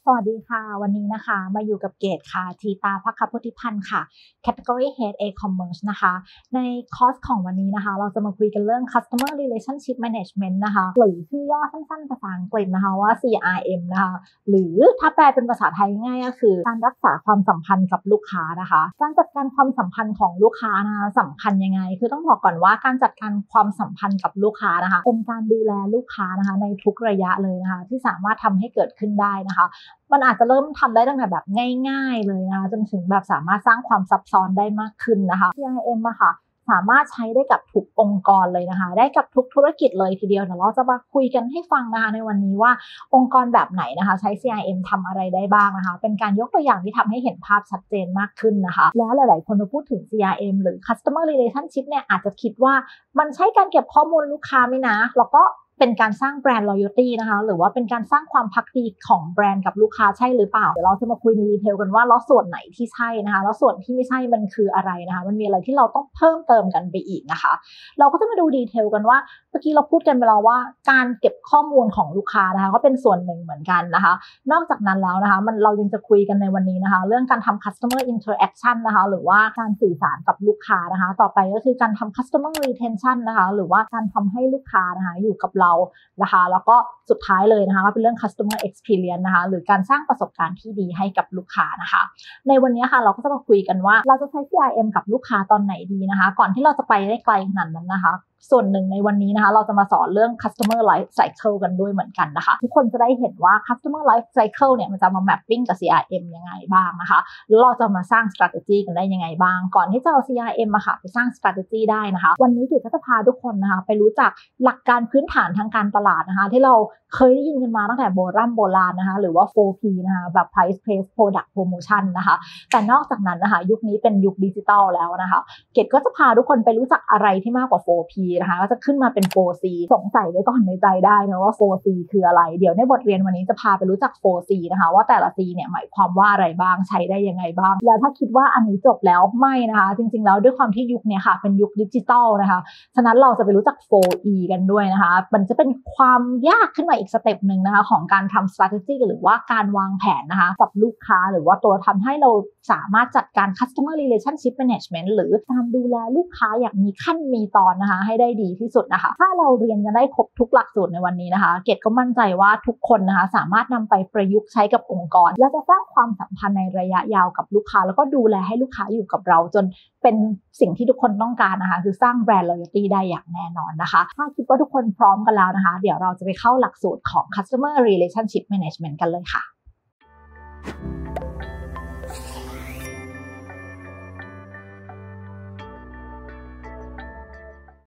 สวัสดีค่ะวันนี้นะคะมาอยู่กับเกดค่ะทีตาภัคพุทธิพันธ์ค่ะ Category Head E-commerce นะคะในคอร์สของวันนี้นะคะเราจะมาคุยกันเรื่อง Customer Relationship Management นะคะหรือชื่อย่อสั้นๆภาษาอังกฤษนะคะว่า CRM นะคะหรือถ้าแปลเป็นภาษาไทยง่ายก็คือการรักษาความสัมพันธ์กับลูกค้านะคะการจัดการความสัมพันธ์ของลูกค้านะคะสำคัญยังไงคือต้องบอกก่อนว่าการจัดการความสัมพันธ์กับลูกค้านะคะเป็นการดูแลลูกค้านะคะในทุกระยะเลยนะคะที่สามารถทำให้เกิดขึ้นได้นะคะมันอาจจะเริ่มทำได้ตั้งแต่แบบง่ายๆเลยนะคะจนถึงแบบสามารถสร้างความซับซ้อนได้มากขึ้นนะคะ CRM อะค่ะสามารถใช้ได้กับทุกองค์กรเลยนะคะได้กับทุกธุรกิจเลยทีเดียวเดี๋ยวเราจะมาคุยกันให้ฟังนะคะในวันนี้ว่าองค์กรแบบไหนนะคะใช้ CRM ทำอะไรได้บ้างนะคะเป็นการยกตัวอย่างที่ทำให้เห็นภาพชัดเจนมากขึ้นนะคะแล้วหลายๆคนมาพูดถึง CRM หรือ Customer Relationship เนี่ยอาจจะคิดว่ามันใช้การเก็บข้อมูลลูกค้าไหมนะแล้วก็เป็นการสร้างแบรนด์ loyalty นะคะหรือว่าเป็นการสร้างความภักดีของแบรนด์กับลูกค้าใช่หรือเปล่าเดี๋ยวเราจะมาคุยในดีเทลกันว่าแล้วส่วนไหนที่ใช่นะคะแล้วส่วนที่ไม่ใช่มันคืออะไรนะคะมันมีอะไรที่เราต้องเพิ่มเติมกันไปอีกนะคะเราก็จะมาดูดีเทลกันว่าเมื่อกี้เราพูดกันไปแล้วว่าการเก็บข้อมูลของลูกค้านะคะก็เป็นส่วนหนึ่งเหมือนกันนะคะนอกจากนั้นแล้วนะคะเรายังจะคุยกันในวันนี้นะคะเรื่องการทำ customer interaction นะคะหรือว่าการสื่อสารกับลูกค้านะคะต่อไปก็คือการทำ customer retention นะคะหรือว่าการทำให้ลูกค้านะคะอยู่กับเรานะคะแล้วก็สุดท้ายเลยนะคะก็เป็นเรื่อง customer experience นะคะหรือการสร้างประสบการณ์ที่ดีให้กับลูกค้านะคะในวันนี้ค่ะเราก็จะมาคุยกันว่าเราจะใช้ CRM กับลูกค้าตอนไหนดีนะคะก่อนที่เราจะไปได้ไกลขนาดนั้นนะคะส่วนหนึ่งในวันนี้นะคะเราจะมาสอนเรื่อง customer life cycle กันด้วยเหมือนกันนะคะทุกคนจะได้เห็นว่า customer life cycle เนี่ยมันจะมา mapping กับ CRM ยังไงบ้างนะคะหรือเราจะมาสร้าง strategy กันได้ยังไงบ้างก่อนที่จะเอา CRM มาค่ะไปสร้าง strategy ได้นะคะวันนี้เดี๋ยวจะพาทุกคนนะคะไปรู้จักหลักการพื้นฐานทางการตลาดนะคะที่เราเคยได้ยินกันมาตั้งแต่โบราณนะคะหรือว่า 4P นะคะแบบ price place product promotion นะคะแต่นอกจากนั้นนะคะยุคนี้เป็นยุคดิจิทัลแล้วนะคะเกดก็จะพาทุกคนไปรู้จักอะไรที่มากกว่า 4P นะคะก็จะขึ้นมาเป็น 4C สงสัยไว้ก่อนในใจได้นะว่า 4C คืออะไรเดี๋ยวในบทเรียนวันนี้จะพาไปรู้จัก 4C นะคะว่าแต่ละ C เนี่ยหมายความว่าอะไรบ้างใช้ได้ยังไงบ้างแล้วถ้าคิดว่าอันนี้จบแล้วไม่นะคะจริงๆแล้วด้วยความที่ยุคนี้ค่ะเป็นยุคดิจิทัลนะคะฉะนั้นเราจะไปรู้จัก 4E กันด้วยนะคะมันจะเป็นความยากขึ้นมาอีกสเต็ปหนึ่งนะคะของการทำ strategy หรือว่าการวางแผนนะคะกับลูกค้าหรือว่าตัวทำให้เราสามารถจัดการ customer relationship management หรือการดูแลลูกค้าอย่างมีขั้นมีตอนนะคะให้ได้ดีที่สุดนะคะถ้าเราเรียนกันได้ครบทุกหลักสูตรในวันนี้นะคะเกดก็มั่นใจว่าทุกคนนะคะสามารถนำไปประยุกต์ใช้กับองค์กรและจะสร้างความสัมพันธ์ในระยะยาวกับลูกค้าแล้วก็ดูแลให้ลูกค้าอยู่กับเราจนเป็นสิ่งที่ทุกคนต้องการนะคะคือสร้างแบรนด์ loyalty ได้อย่างแน่นอนนะคะถ้าคิดว่าทุกคนพร้อมกันแล้วนะคะเดี๋ยวเราจะไปเข้าหลักสูตรของ customer relationship management กันเลยค่ะ